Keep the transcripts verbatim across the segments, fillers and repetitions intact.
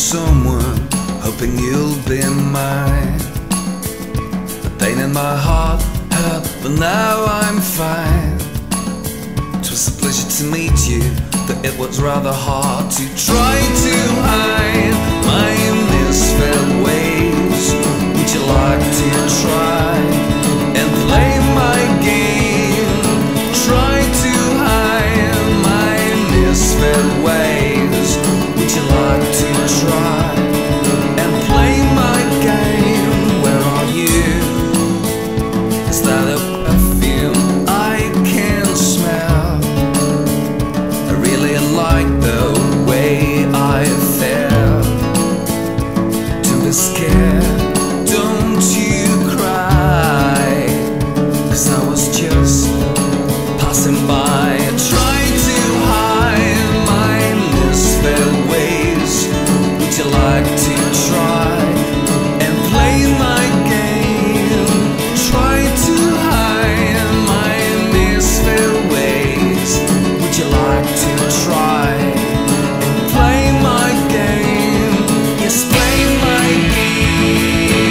someone, hoping you'll be mine. The pain in my heart hurt, but now I'm fine. It was a pleasure to meet you, but it was rather hard to try to hide my misfit ways. Would you like to try and play my game? Try to hide my misfit ways. Would you like to try and play my game? Where are you? Is that a perfume I can smell? I really like the way I felt. Don't be scared, don't you cry, 'cause I was just passing by. Try to hide my misfit ways. Would you like to try and play my game? Try to hide my misfit ways. Would you like to try and play my game? Yes, play my game.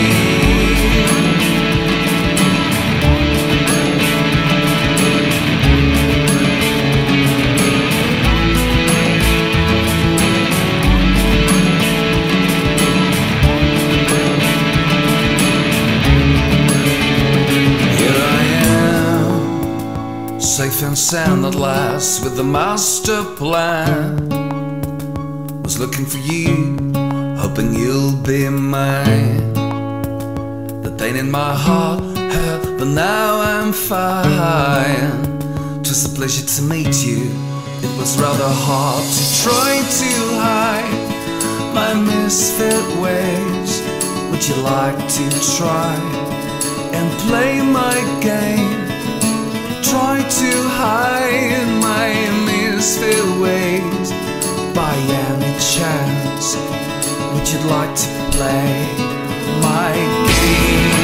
Here I am, safe and sound at last, with the master plan. Was looking for you, hoping you'll be mine. The pain in my heart hurt, but now I'm fine. It was a pleasure to meet you. It was rather hard to try to hide my misfit ways. Would you like to try and play my game? Try to hide my misfit ways. By any chance, would you like to play my game?